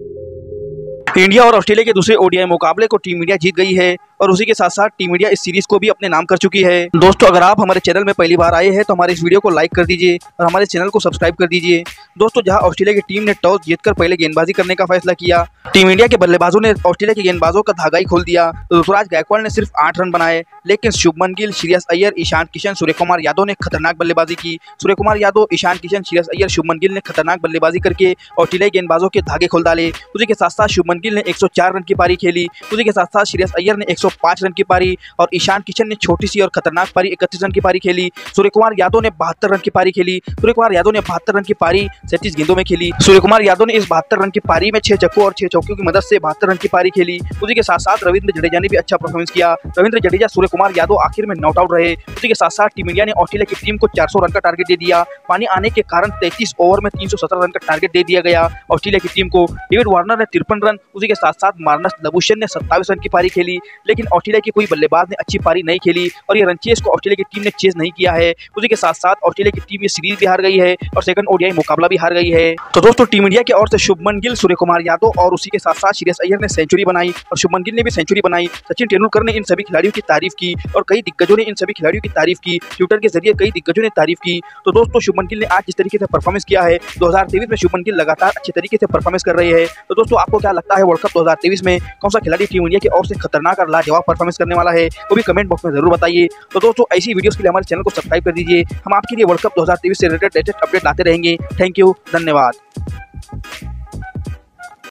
India और Australia के दूसरे ओडीआई मुकाबले को टीम इंडिया जीत गई है और उसी के साथ साथ टीम इंडिया इस सीरीज को भी अपने नाम कर चुकी है। दोस्तों, अगर आप हमारे चैनल में पहली बार आए हैं तो हमारे इस वीडियो को लाइक कर दीजिए और हमारे चैनल को सब्सक्राइब कर दीजिए। दोस्तों, जहां ऑस्ट्रेलिया की टीम ने टॉस जीतकर पहले गेंदबाजी करने का फैसला किया, टीम इंडिया के बल्लेबाजों ने ऑस्ट्रेलिया के गेंदबाजों का धागा ही खोल दिया। तो ऋतुराज गायकवाड़ ने सिर्फ 8 रन बनाए, लेकिन शुभमन गिल, श्रेयस अय्यर, ईशान किशन, सूर्यकुमार यादव ने खतरनाक बल्लेबाजी की। सूर्यकुमार यादव, ईशान किशन, श्रेयस अय्यर, शुभमन गिल ने खतरनाक बल्लेबाजी करके ऑस्ट्रेलियाई गेंदबाजों के धागे खोल डाले। उसी के साथ साथ शुभमन गिल ने 104 रन की पारी खेली। उसी के साथ साथ श्रेयस अय्यर ने 105 रन की पारी और ईशान किशन ने छोटी सी और खतरनाक पारी 31 रन की पारी खेली। सूर्यकुमार यादव ने 72 रन की पारी खेली। सूर्यकुमार यादव ने 72 रन की पारी 37 गेंदों में खेली। सूर्यकुमार यादव ने इस 72 रन की पारी में 6 छक्कों और 6 चौकों की मदद से 72 रन की पारी खेली। उसी के साथ साथ रविंद्र जडेजा ने भी अच्छा परफॉर्मेंस किया। रविंद्र जडेजा, सूर्यकुमार यादव आखिर में नॉट आउट रहे। उसी के साथ साथ टीम इंडिया ने ऑस्ट्रेलिया की टीम को 400 रन का टारगेट दे दिया। पानी आने के कारण 33 ओवर में 317 रन का टारगेट दे दिया गया ऑस्ट्रेलिया की टीम को। डेविड वार्नर ने 53 रन, उसी के साथ साथ मार्नस लबुशेन ने 27 रन की पारी खेली, लेकिन ऑस्ट्रेलिया की कोई बल्लेबाज ने अच्छी पारी नहीं खेली और ये रन चेस को ऑस्ट्रेलिया की टीम ने चेस नहीं किया है। उसी के साथ साथ ऑस्ट्रेलिया की टीम ये सीरीज भी हार गई है और सेकंड ओडीआई मुकाबला भी हार गई है। तो दोस्तों, टीम इंडिया की ओर से शुभमन गिल, सूर्यकुमार यादव और उसी के साथ साथ श्रेयस अय्यर ने सेंचुरी बनाई और शुभमन गिल ने भी सेंचुरी बनाई। सचिन तेंदुलकर ने इन सभी खिलाड़ियों की तारीफ की और कई दिग्गजों ने इन सभी खिलाड़ियों की तारीफ की। ट्विटर के जरिए कई दिग्गजों ने तारीफ की। तो दोस्तों, शुभमन गिल ने आज जिस तरीके से परफॉर्मेंस किया है, 2023 में शुभमन गिल लगातार अच्छे तरीके से परफॉर्मेंस कर रहे हैं। तो दोस्तों, आपको क्या लगता है वर्ल्ड कप 2023 में कौन सा खिलाड़ी टीम इंडिया की ओर से खतरनाक और लाजवाब परफॉर्मेंस करने वाला है, वो भी कमेंट बॉक्स में जरूर बताइए। तो दोस्तों, ऐसी वीडियोस के लिए हमारे चैनल को सब्सक्राइब कर दीजिए। हम आपके लिए वर्ल्ड कप 2023 से रिलेटेड लेटेस्ट अपडेट लाते रहेंगे। थैंक यू, धन्यवाद।